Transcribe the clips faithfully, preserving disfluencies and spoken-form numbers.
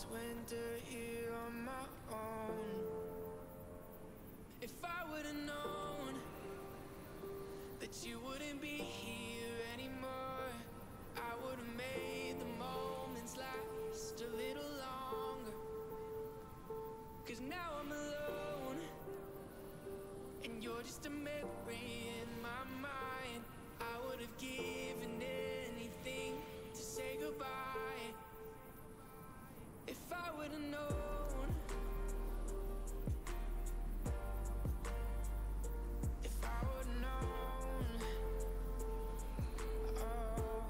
this winter here on my own. If I would've known that you wouldn't be here anymore, I would've made the moments last a little longer. Cause now I'm alone, and you're just a memory in my mind. I would've given anything to say goodbye. If I would've known, if I would've known, oh,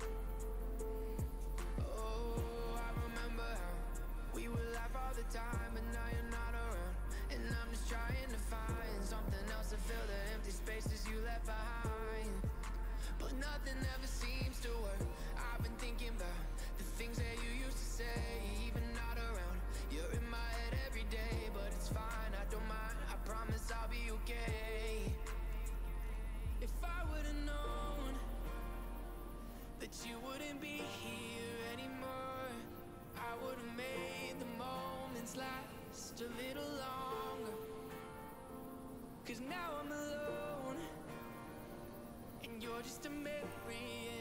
oh, I remember how we would laugh all the time, but now you're not around. And I'm just trying to find something else to fill the empty spaces you left behind. But nothing ever seems to work. I've been thinking about the things that you used to say, even not around. You're in my head every day, but it's fine, I don't mind. I promise I'll be okay. If I would've known that you wouldn't be here anymore, I would've made the moments last a little longer. Cause now I'm alone, and you're just a memory